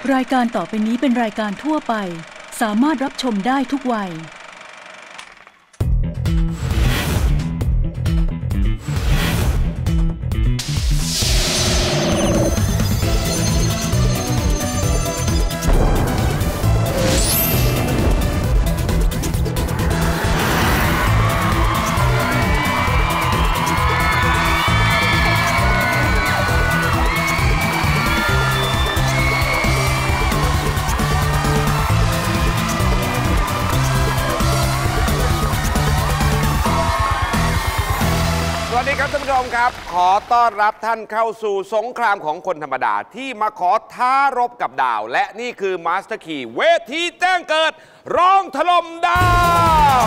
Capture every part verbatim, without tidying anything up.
รายการต่อไปนี้เป็นรายการทั่วไปสามารถรับชมได้ทุกวัยสวัสดีครับท่านผู้ชมครับขอต้อนรับท่านเข้าสู่สงครามของคนธรรมดาที่มาขอท้ารบกับดาวและนี่คือมาสเตอร์คีย์เวทีแจ้งเกิดร้องถล่มดาว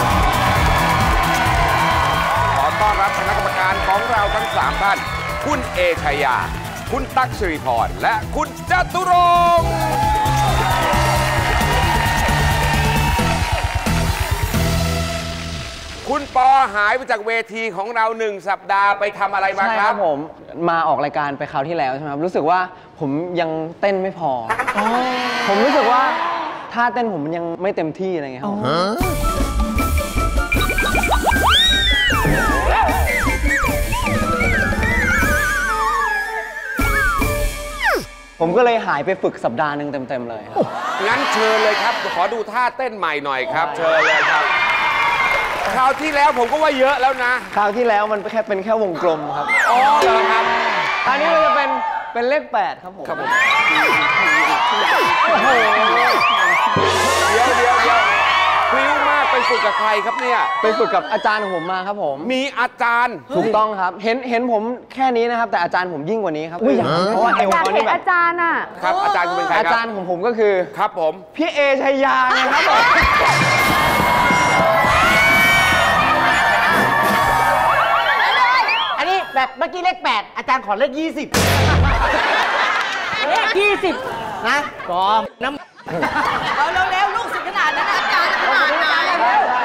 ขอต้อนรับคณะกรรมการของเราทั้งสามท่านคุณเอชัยยาคุณตั๊กสิริพรและคุณจตุรงค์คุณปอหายไปจากเวทีของเราหนึ่งสัปดาห์ไปทำอะไรมาครับใช่ครับผมมาออกรายการไปคราวที่แล้วใช่ไหมครับรู้สึกว่าผมยังเต้นไม่พอผมรู้สึกว่าท่าเต้นผมมันยังไม่เต็มที่อะไรเงี้ยครับผมก็เลยหายไปฝึกสัปดาห์หนึ่งเต็มๆเลยครับงั้นเชิญเลยครับขอดูท่าเต้นใหม่หน่อยครับเชิญเลยครับคราวที่แล้วผมก็ว่าเยอะแล้วนะคราวที่แล้วมันแค่เป็นแค่วงกลมครับอ๋อเหรอครับอันนี้มันจะเป็นเป็นเลขแปดครับผมครับผมโอ้โหเดี๋ยวเดี๋ยวเดี๋ยวพลิ้วมากไปฝึกกับใครครับเนี่ยไปฝึกกับอาจารย์ของผมมาครับผมมีอาจารย์ถูกต้องครับเห็นเห็นผมแค่นี้นะครับแต่อาจารย์ผมยิ่งกว่านี้ครับเพราะว่าเอวเขานี่แบบอาจารย์อ่ะครับอาจารย์คุณเป็นใครครับอาจารย์ของผมก็คือครับผมพี่เอชัยยานะครับผมแบบเมื่อกี้เลขแปดอาจารย์ขอเลขยี่สิบเลขยี่สิบนะกอมน้ำเอาเร็วๆลูกศิษย์ขนาดนั้นอาจารย์ขนาดนั้น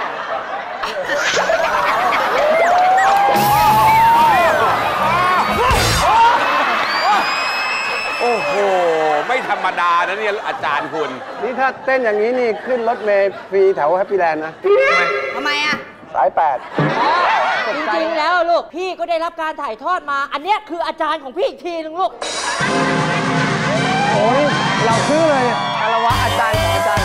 โอ้โหไม่ธรรมดานะเนี่ยอาจารย์คุณนี่ถ้าเต้นอย่างนี้นี่ขึ้นรถเมล์ฟรีแถวแฮปปี้แลนด์นะทำไมอ่ะสายแปดจริงๆแล้วลูกพี่ก็ได้รับการถ่ายทอดมาอันนี้คืออาจารย์ของพี่อีกทีนึงลูกโอ้ยเราชื่อเลยคารวะอาจารย์ของอาจารย์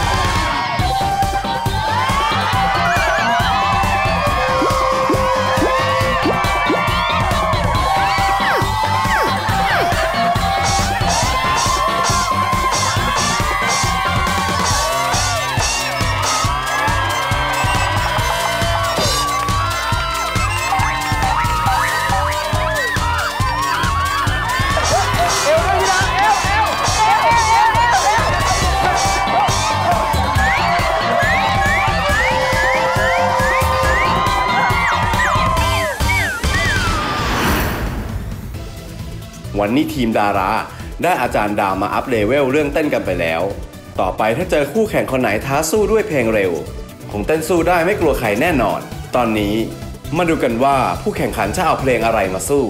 วันนี้ทีมดาราได้อาจารย์ดาวมาอัพเลเวลเรื่องเต้นกันไปแล้วต่อไปถ้าเจอคู่แข่งคนไหนท้าสู้ด้วยเพลงเร็วคงเต้นสู้ได้ไม่กลัวใครแน่นอนตอนนี้มาดูกันว่าผู้แข่งขันจะเอาเพลงอะไรมาสู้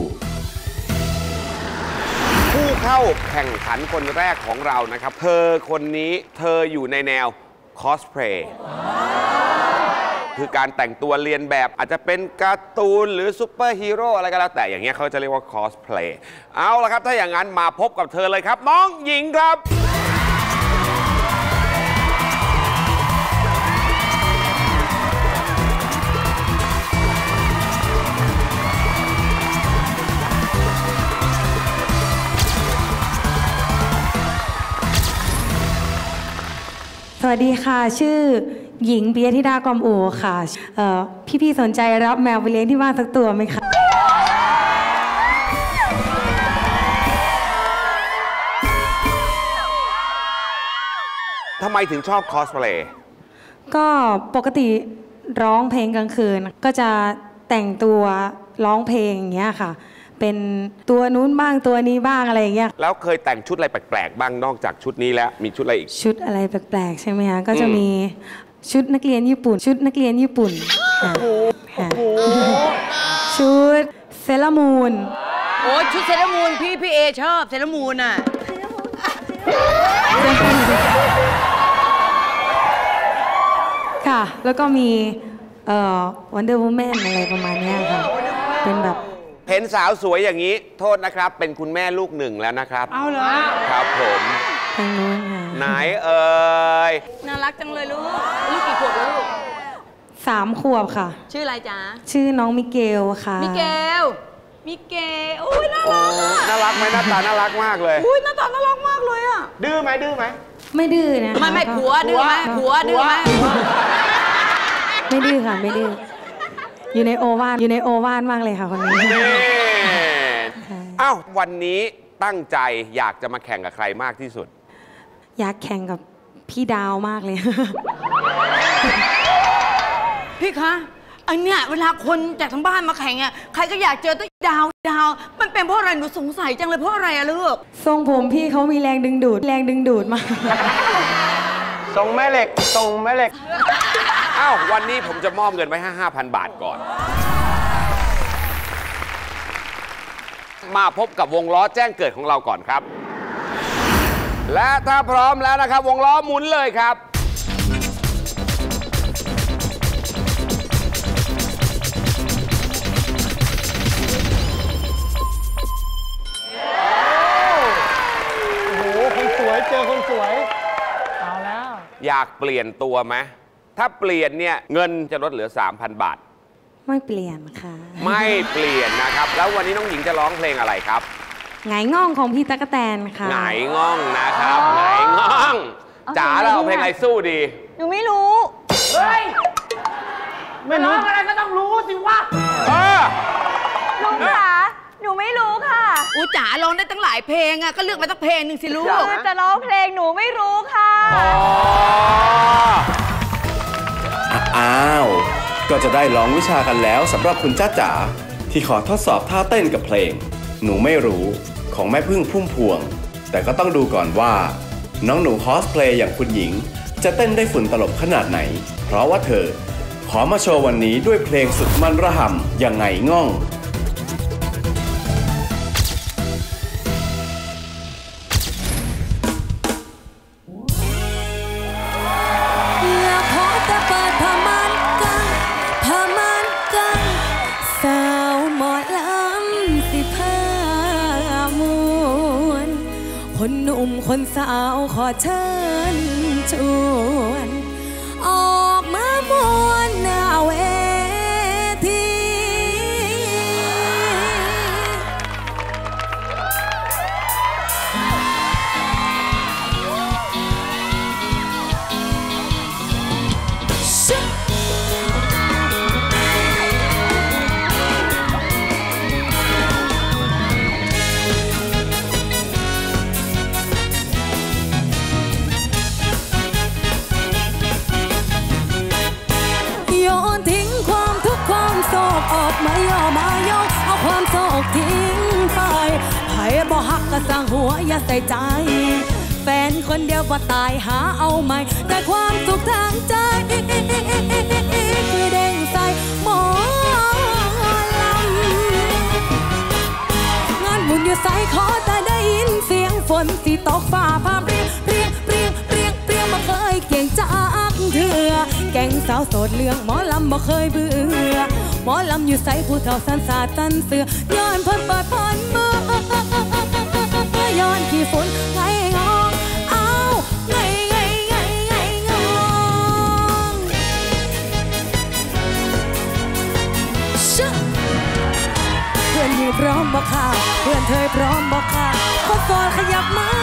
ผู้เข้าแข่งขันคนแรกของเรานะครับเธอคนนี้เธออยู่ในแนวคอสเพลย์คือการแต่งตัวเรียนแบบอาจจะเป็นการ์ตูนหรือซูเปอร์ฮีโร่อะไรก็แล้วแต่อย่างเงี้ยเขาจะเรียกว่าคอสเพลย์เอาละครับถ้าอย่างนั้นมาพบกับเธอเลยครับน้องหญิงครับสวัสดีค่ะชื่อหญิงปิยธิดากอมอู่ค่ะพี่ๆสนใจรับแมวไปเลี้ยงที่บ้านสักตัวไหมคะทำไมถึงชอบคอสเพลย์ก็ปกติร้องเพลงกลางคืนก็จะแต่งตัวร้องเพลงอย่างเงี้ยค่ะเป็นตัวนู้นบ้างตัวนี้บ้างอะไรอย่างเงี้ยแล้วเคยแต่งชุดอะไรแปลกๆบ้างนอกจากชุดนี้แล้วมีชุดอะไรอีกชุดอะไรแปลกๆใช่ไหมคะก็จะมีชุดนักเรียนญี่ปุ่นชุดนักเรียนญี่ปุ่นชุดเซเลมูนโอ้ยชุดเซเลมูนพี่พี่เอชอบเซเลมูนอ่ะค่ะ แล้วก็มีเอ่อ Wonder Woman อะไรประมาณนี้ค่ะ เป็นแบบเห็นสาวสวยอย่างนี้โทษนะครับเป็นคุณแม่ลูกหนึ่งแล้วนะครับเอาเหรอครับผมทางนู้นค่ะไหนเอ่ยน่ารักจังเลยลูกลูกกี่ขวบแล้วลูกสามขวบค่ะชื่ออะไรจ๊ะชื่อน้องมิเกลค่ะมิเกลมิเกลโอ้ยน่ารักน่ารักไหมหน้าตาน่ารักมากเลยอุ้ยหน้าตาน่ารักมากเลยอ่ะดื้อไหมดื้อไหมไม่ดื้อนะไม่ไม่ผัวดื้อไหมผัวดื้อไหมไม่ดื้อค่ะไม่ดื้ออยู่ในโอวาทอยู่ในโอวาทมากเลยค่ะคนนี้อ้าววันนี้ตั้งใจอยากจะมาแข่งกับใครมากที่สุดอยากแข่งกับพี่ดาวมากเลยพี่คะอันเนี้ยเวลาคนจากทั้งบ้านมาแข่งอ่ะใครก็อยากเจอตัวดาวดาวมันเป็นเพราะอะไรหนูสงสัยจังเลยเพราะอะไรอะลูกทรงผมพี่เขามีแรงดึงดูดแรงดึงดูดมากทรงแม่เหล็กทรงแม่เหล็กอ้าววันนี้ผมจะมอบเงินไว้ให้ ห้าพัน บาทก่อนมาพบกับวงล้อแจ้งเกิดของเราก่อนครับและถ้าพร้อมแล้วนะครับวงล้อหมุนเลยครับโอ้โหคนสวยเจอคนสวยเอาแล้วอยากเปลี่ยนตัวไหมถ้าเปลี่ยนเนี่ยเงินจะลดเหลือ สามพัน บาทไม่เปลี่ยนค่ะไม่เปลี่ยนนะครับแล้ววันนี้น้องหญิงจะร้องเพลงอะไรครับไงง่องของพี่ตั๊กแตนค่ะไงง่องนะครับไงง่องจ๋าเราเอาเพลงอะไรสู้ดีหนูไม่รู้เฮ้ยไม่รู้อะไรก็ต้องรู้สิวะเออลุงค่ะหนูไม่รู้ค่ะอู้จ๋าร้องได้ตั้งหลายเพลงอะก็เลือกมาสักเพลงหนึ่งสิลูกคือจะร้องเพลงหนูไม่รู้ค่ะอ้าวก็จะได้ลองวิชากันแล้วสำหรับคุณจ้าจ๋าที่ขอทดสอบท่าเต้นกับเพลงหนูไม่รู้ของแม่พึ่งพุ่มพวงแต่ก็ต้องดูก่อนว่าน้องหนูคอสเพลย์อย่างคุณหญิงจะเต้นได้ฝุ่นตลบขนาดไหนเพราะว่าเธอขอมาโชว์วันนี้ด้วยเพลงสุดมันระห่ำยังไงง่องคนหนุ่มคนสาวขอเชิญชวนออกมามวนหน้าเวทีออกมาย่อมายกเอาความโศกทิ้งไปใครบ่ฮักก็สร้างหัวอย่าใส่ใจแฟนคนเดียวบ่ตายหาเอาใหม่แต่ความสุขทางใจคือเด้งใส่หมอลำงานบุญอยู่ใส่ขอแต่ได้ยินเสียงฝนสีตกฟ้าพาเปรี้ยเปรี้ยเปรี้ยเปรี้ยเปรี้ยมาเคยเก่งจากเถื่อแก่งสาวโสดเรื่องหมอลำบ่เคยเบื่อหมอลำอยู่ใส่ผู้เฒ่าสันสาตันเสือย้อนเพิ่นเปิดพันมือย้อนขี้ฝุ่นไงงองเอาไงไงไงไงงองเพื่อนอยู่พร้อมบ่ค่ะเพื่อนเธอพร้อมบ่ค่ะคนโสดขยับมา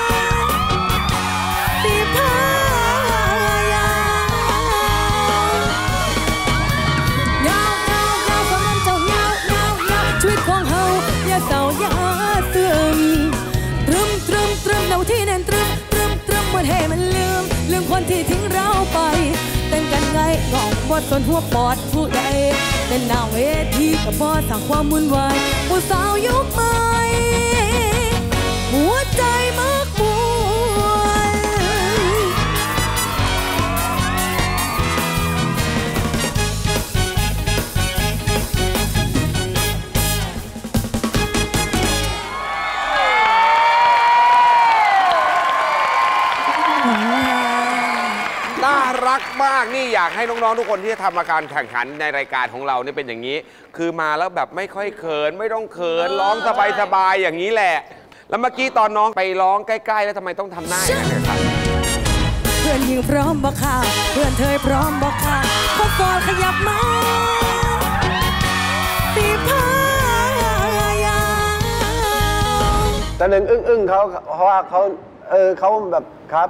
ตีผ้เศร้าอย่าซึมตรึมตรึมตรึมเอาที่แน่นตรึมตรึมตรึมมันให้มันลืมลืมคนที่ทิ้งเราไปเต้นกันไงงองบดส่วนหัวปอดผู้ใดเต้นหน้าเวทีกับบอสสั่งความวุ่นวายผู้สาวยุคใหม่หัวใจมากมวยรักมากนี่อยากให้น้องๆทุกคนที่จะทำการแข่งขันในรายการของเราเนี่ยเป็นอย่างนี้ คือมาแล้วแบบไม่ค่อยเขินไม่ต้องเขินร้องสบายๆอย่างนี้แหละแล้วเมื่อกี้ตอนน้องไปร้องใกล้ๆแล้วทำไมต้องทำหน้าอย่างนั้นครับเพื่อนยิงพร้อมบอกค่ะเพื่อนเธอพร้อมบอกค่ะพอฟอลขยับมาตีพายาแต่หนึ่งอึ้งอึ้งเขาเพราะว่าเขาเออเขาแบบครับ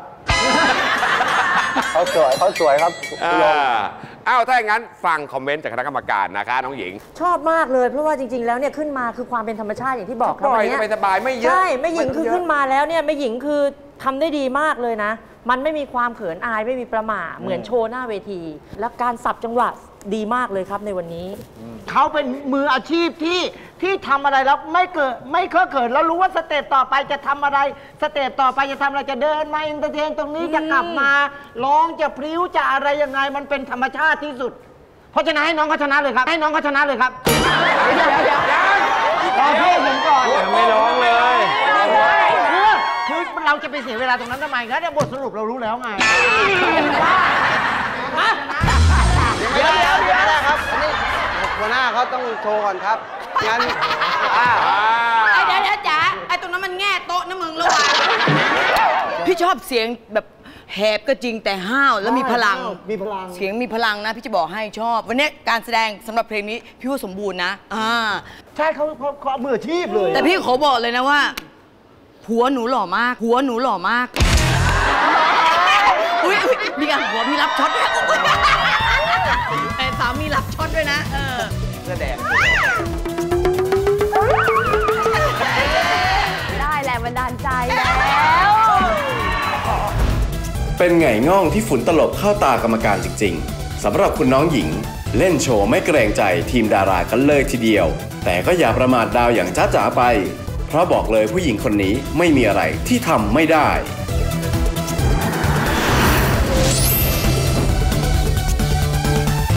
เขาสวยเขาสวยครับอ้าวถ้าอย่างนั้นฟังคอมเมนต์จากคณะกรรมการนะคะน้องหญิงชอบมากเลยเพราะว่าจริงๆแล้วเนี่ยขึ้นมาคือความเป็นธรรมชาติอย่างที่บอกครับวันนี้สบายไม่เยอะใช่แม่หญิงคือขึ้นมาแล้วเนี่ยแม่หญิงคือทำได้ดีมากเลยนะมันไม่มีความเขินอายไม่มีประหม่าเหมือนโชว์หน้าเวทีและการสับจังหวะดีมากเลยครับในวันนี้เขาเป็นมืออาชีพที่ที่ทำอะไรแล้วไม่เกิดไม่เคอะเขินแล้วรู้ว่าสเต็ปต่อไปจะทำอะไรสเต็ปต่อไปจะทำอะไรจะเดินมาเอนเตอร์เทนตรงนี้จะกลับมาร้องจะพริ้วจะอะไรยังไงมันเป็นธรรมชาติที่สุดเพราะฉะนั้นให้น้องเขาชนะเลยครับให้น้องเขาชนะเลยครับเดี๋ยวเดี๋ยวรอพี่ผมก่อนไม่ร้องเลยคือเราจะไปเสียเวลาตรงนั้นทำไมครับเนี่ยบทสรุปเรารู้แล้วไงเดี๋ยวเดี๋ยวเดี๋ยวนะครับนี่หัวหน้าเขาต้องโชว์ก่อนครับงั้นอ่าไอ้เดี๋ยวเดี๋ยวจ๋าไอ้ตรงนั้นมันแง่โต๊ะนะมึงระวังพี่ชอบเสียงแบบแหบก็จริงแต่ห้าวแล้วมีพลังมีพลังเสียงมีพลังนะพี่จะบอกให้ชอบวันนี้การแสดงสำหรับเพลงนี้พี่ว่าสมบูรณ์นะอ่าใช่เขาเขามืออาชีพเลยแต่พี่ขอบอกเลยนะว่าผัวหนูหล่อมากผัวหนูหล่อมากอุ้ยมีการผัวมีรับช็อตด้วยแต่สามีรับช็อตด้วยนะเออแสดงได้แรงบันดาลใจแล้วเป็นไงง่องที่ฝุ่นตลบเข้าตากรรมการจริงๆสำหรับคุณน้องหญิงเล่นโชว์ไม่เกรงใจทีมดารากันเลยทีเดียวแต่ก็อย่าประมาทดาวอย่างจ้าจ๋าไปเพราะบอกเลยผู้หญิงคนนี้ไม่มีอะไรที่ทำไม่ได้